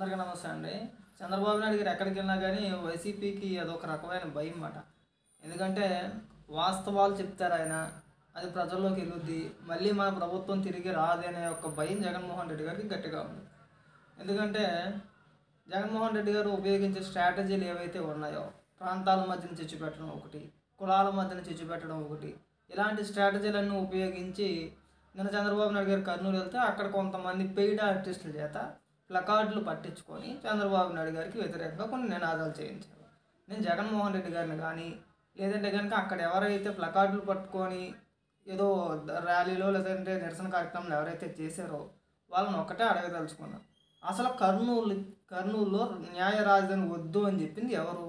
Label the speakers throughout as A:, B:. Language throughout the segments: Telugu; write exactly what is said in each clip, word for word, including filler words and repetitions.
A: అందరికీ నమస్తే అండి. చంద్రబాబు నాయుడు గారు ఎక్కడికెళ్ళినా గానీ వైసీపీకి అదొక రకమైన భయం మాట. ఎందుకంటే వాస్తవాలు చెప్తారాయన. అది ప్రజల్లోకి ఎళ్ళుద్ది. మళ్ళీ మన ప్రభుత్వం తిరిగి రాదనే ఒక భయం జగన్మోహన్ రెడ్డి గారికి గట్టిగా ఉంది. ఎందుకంటే జగన్మోహన్ రెడ్డి గారు ఉపయోగించే స్ట్రాటజీలు ఏవైతే ఉన్నాయో, ప్రాంతాల మధ్యన చిచ్చు పెట్టడం ఒకటి, కులాల మధ్యన చిచ్చు పెట్టడం ఒకటి, ఇలాంటి స్ట్రాటజీలన్నీ ఉపయోగించి నిన్న చంద్రబాబు నాయుడు గారు కర్నూలు వెళ్తే అక్కడ కొంతమంది పెయిడ్ ఆర్టిస్టుల చేత ప్లకార్డులు పట్టించుకొని చంద్రబాబు నాయుడు గారికి వ్యతిరేకంగా కొన్ని నినాదాలు చేయించారు. నేను జగన్మోహన్ రెడ్డి గారిని కానీ లేదంటే కనుక అక్కడ ఎవరైతే ప్లకార్డులు పట్టుకొని ఏదో ర్యాలీలో లేదంటే నిరసన కార్యక్రమాలు ఎవరైతే చేశారో వాళ్ళని ఒక్కటే అడగదలుచుకున్నా, అసలు కర్నూలు కర్నూలులో న్యాయ రాజధాని వద్దు అని చెప్పింది ఎవరు?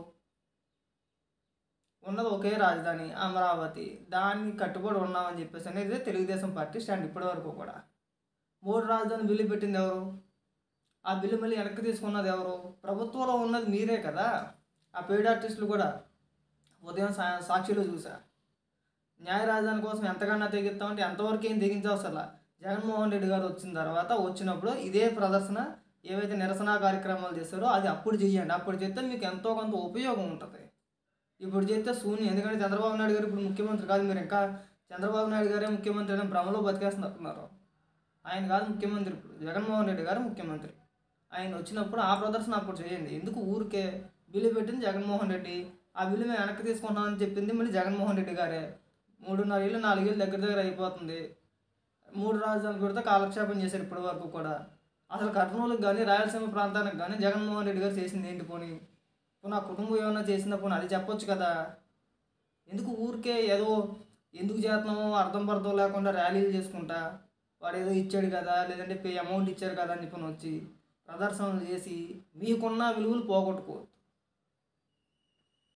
A: ఉన్నది ఒకే రాజధాని అమరావతి, దాన్ని కట్టుబడి ఉన్నామని చెప్పేసి అనేది తెలుగుదేశం పార్టీ స్టాండ్ ఇప్పటి వరకు కూడా. మూడు రాజధాని బిల్లు పెట్టింది ఎవరు? ఆ బిల్లు మళ్ళీ వెనక్కి తీసుకున్నది ఎవరు? ప్రభుత్వంలో ఉన్నది మీరే కదా. ఆ పెయిడ్ ఆర్టిస్టులు కూడా ఉదయం సా సాక్షిలో చూసా, న్యాయ రాజధాని కోసం ఎంతకన్నా తెగిస్తామంటే ఎంతవరకు ఏం తెగించవసలా. జగన్మోహన్ రెడ్డి గారు వచ్చిన తర్వాత వచ్చినప్పుడు ఇదే ప్రదర్శన ఏవైతే నిరసన కార్యక్రమాలు చేస్తారో అది అప్పుడు చెయ్యండి. అప్పుడు చేస్తే మీకు ఎంతో కొంత ఉపయోగం ఉంటుంది. ఇప్పుడు చేస్తే శూన్యం. ఎందుకంటే చంద్రబాబు నాయుడు గారు ఇప్పుడు ముఖ్యమంత్రి కాదు. మీరు ఇంకా చంద్రబాబు నాయుడు గారే ముఖ్యమంత్రి అని భ్రమలో బతికేస్తున్నారు. ఆయన కాదు ముఖ్యమంత్రి, ఇప్పుడు జగన్మోహన్ రెడ్డి గారు ముఖ్యమంత్రి. ఆయన వచ్చినప్పుడు ఆ ప్రదర్శన అప్పుడు చేయండి. ఎందుకు ఊరికే బిల్లు పెట్టింది జగన్మోహన్ రెడ్డి, ఆ బిల్లు మేము వెనక్కి తీసుకుంటామని చెప్పింది మళ్ళీ జగన్మోహన్ రెడ్డి గారే. మూడున్నర ఏళ్ళు నాలుగేళ్ళు దగ్గర దగ్గర అయిపోతుంది. మూడు రాజధానులు కూడా కాలక్షేపం చేశారు ఇప్పటి వరకు కూడా. అసలు కర్నూలుకి కానీ రాయలసీమ ప్రాంతానికి కానీ జగన్మోహన్ రెడ్డి గారు చేసింది ఏంటి? పోనీ పోనీ ఆ కుటుంబం ఏమన్నా చేసిందా? పోనీ అది చెప్పొచ్చు కదా. ఎందుకు ఊరికే ఏదో ఎందుకు చేస్తున్నామో అర్థం పర్థం లేకుండా ర్యాలీలు చేసుకుంటా, వాడు ఏదో ఇచ్చాడు కదా లేదంటే పే అమౌంట్ ఇచ్చారు కదా అని చెప్పి వచ్చి ప్రదర్శనలు చేసి మీకున్న విలువలు పోగొట్టుకోవద్దు.